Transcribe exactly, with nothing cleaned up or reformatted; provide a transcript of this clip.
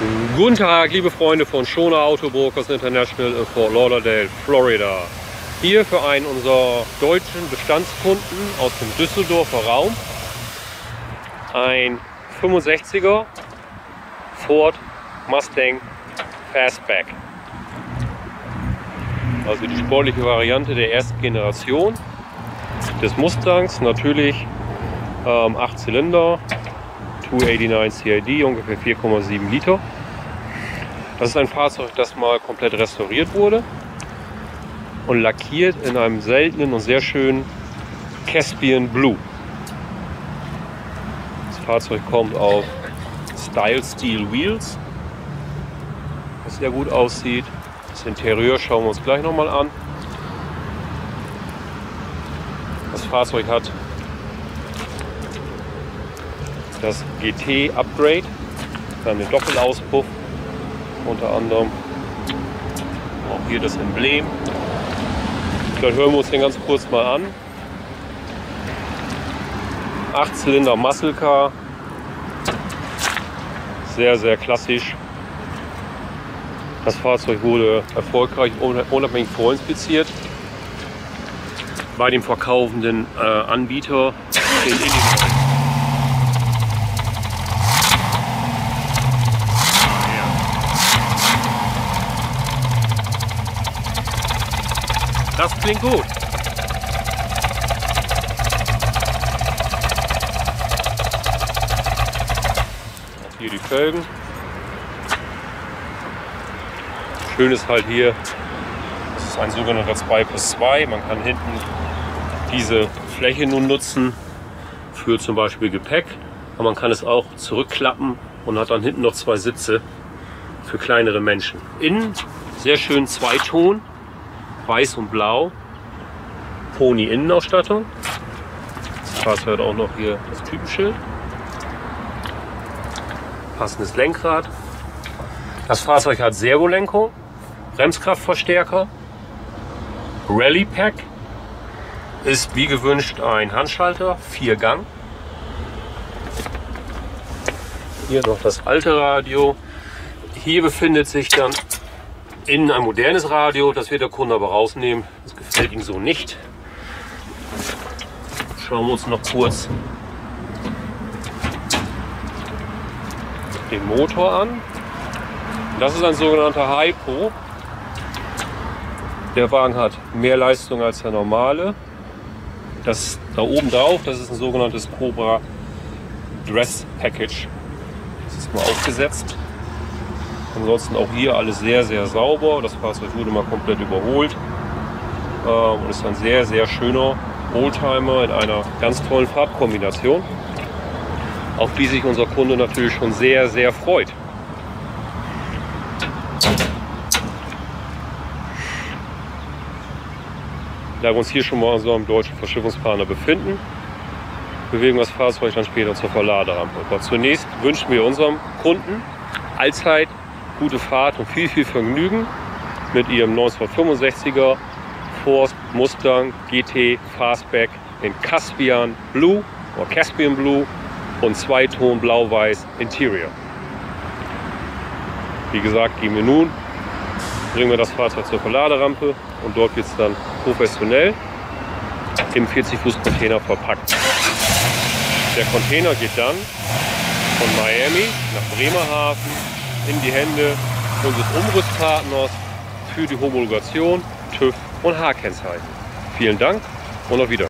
Guten Tag, liebe Freunde von Schoner Autobrokers International in Fort Lauderdale, Florida. Hier für einen unserer deutschen Bestandskunden aus dem Düsseldorfer Raum ein fünfundsechziger Ford Mustang Fastback. Also die sportliche Variante der ersten Generation des Mustangs. Natürlich ähm, acht Zylinder, zweihundertneunundachtzig C I D, ungefähr vier Komma sieben Liter. Das ist ein Fahrzeug, das mal komplett restauriert wurde und lackiert in einem seltenen und sehr schönen Caspian Blue. Das Fahrzeug kommt auf Style Steel Wheels, was sehr gut aussieht. Das Interieur schauen wir uns gleich nochmal an. Das Fahrzeug hat das G T Upgrade, dann den Doppelauspuff, unter anderem auch hier das Emblem. Dann hören wir uns den ganz kurz mal an. acht Zylinder Muscle Car, sehr sehr klassisch. Das Fahrzeug wurde erfolgreich unabhängig vorinspiziert bei dem verkaufenden äh, Anbieter in Illinois. Das klingt gut. Hier die Felgen. Schön ist halt hier, das ist ein sogenannter zwei plus zwei. Man kann hinten diese Fläche nun nutzen für zum Beispiel Gepäck. Aber man kann es auch zurückklappen und hat dann hinten noch zwei Sitze für kleinere Menschen. Innen sehr schön Zweiton. Weiß und Blau, Pony Innenausstattung. Das Fahrzeug hat auch noch hier das Typenschild. Passendes Lenkrad. Das Fahrzeug hat Servolenkung, Bremskraftverstärker, Rally Pack, ist wie gewünscht ein Handschalter, vier Gang. Hier noch das alte Radio. Hier befindet sich dann innen ein modernes Radio, das wird der Kunde aber rausnehmen. Das gefällt ihm so nicht. Schauen wir uns noch kurz den Motor an. Das ist ein sogenannter Hypo. Der Wagen hat mehr Leistung als der normale. Das da oben drauf, das ist ein sogenanntes Cobra Dress Package. Das ist mal aufgesetzt. Ansonsten auch hier alles sehr, sehr sauber. Das Fahrzeug wurde mal komplett überholt ähm, und ist ein sehr, sehr schöner Oldtimer in einer ganz tollen Farbkombination, auf die sich unser Kunde natürlich schon sehr, sehr freut. Da wir uns hier schon mal an unserem deutschen Verschiffungspartner befinden, bewegen wir das Fahrzeug dann später zur Verladerampe. Aber zunächst wünschen wir unserem Kunden allzeit gute Fahrt und viel, viel Vergnügen mit ihrem neunzehnhundertfünfundsechziger Ford Mustang G T Fastback in Caspian Blue oder Caspian Blue und Zweiton Blau-Weiß Interior. Wie gesagt, gehen wir nun, bringen wir das Fahrzeug zur Verladerampe und dort wird es dann professionell im vierzig Fuß Container verpackt. Der Container geht dann von Miami nach Bremerhaven in die Hände unseres Umrüstpartners für die Homologation, TÜV und H-Kennzeichen. Vielen Dank und auf Wiedersehen.